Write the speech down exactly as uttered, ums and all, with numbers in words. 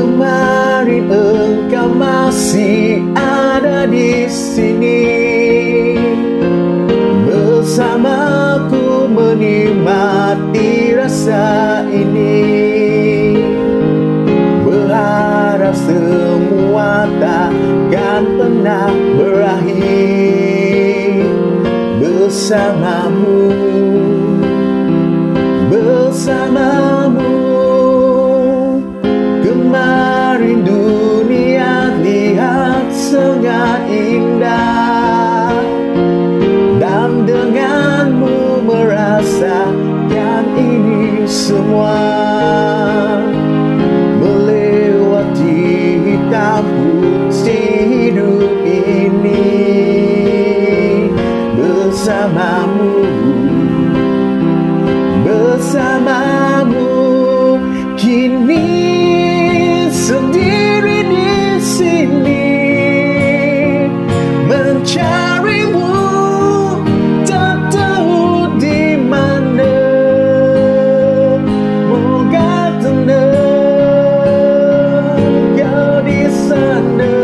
kemarin engkau masih ada di sini, bersamaku menikmati rasa ini. Berharap semua takkan pernah berakhir bersamamu, bersamamu. Kemarin dunia lihat sangat indah, dan denganmu merasakan ini semua. Melewati hitam putih hidup ini bersamamu, bersamamu. Kini sendiri di sini mencarimu, tak tahu di mana. Moga tenang kau di sana.